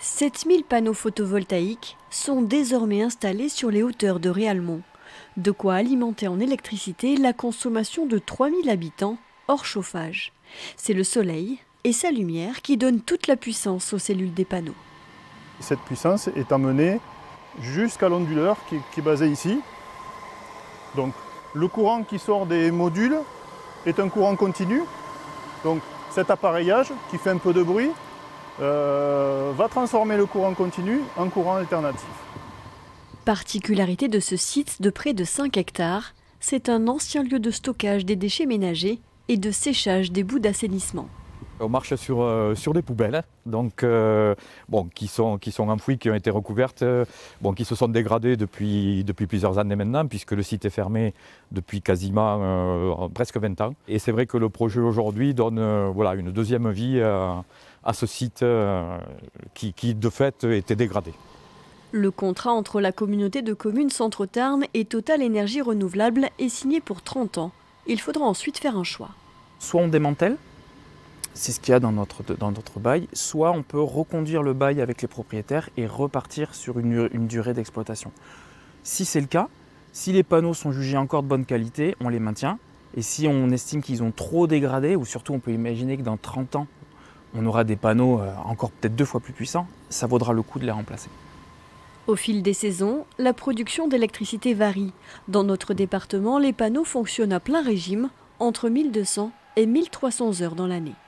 7000 panneaux photovoltaïques sont désormais installés sur les hauteurs de Réalmont. De quoi alimenter en électricité la consommation de 3000 habitants hors chauffage. C'est le soleil et sa lumière qui donnent toute la puissance aux cellules des panneaux. Cette puissance est emmenée jusqu'à l'onduleur qui est basé ici. Donc le courant qui sort des modules est un courant continu. Donc cet appareillage qui fait un peu de bruit va transformer le courant continu en courant alternatif. Particularité de ce site de près de 5 hectares, c'est un ancien lieu de stockage des déchets ménagers et de séchage des boues d'assainissement. On marche sur des poubelles donc, qui sont enfouies, qui ont été recouvertes, qui se sont dégradées depuis plusieurs années maintenant, puisque le site est fermé depuis quasiment presque 20 ans. Et c'est vrai que le projet aujourd'hui donne une deuxième vie à ce site qui de fait était dégradé. Le contrat entre la communauté de communes Centre-Tarn et Total Énergie Renouvelable est signé pour 30 ans. Il faudra ensuite faire un choix. Soit on démantèle, c'est ce qu'il y a dans notre bail, soit on peut reconduire le bail avec les propriétaires et repartir sur une durée d'exploitation. Si c'est le cas, si les panneaux sont jugés encore de bonne qualité, on les maintient. Et si on estime qu'ils ont trop dégradé, ou surtout on peut imaginer que dans 30 ans, on aura des panneaux encore peut-être 2 fois plus puissants, ça vaudra le coup de les remplacer. Au fil des saisons, la production d'électricité varie. Dans notre département, les panneaux fonctionnent à plein régime, entre 1200 et 1300 heures dans l'année.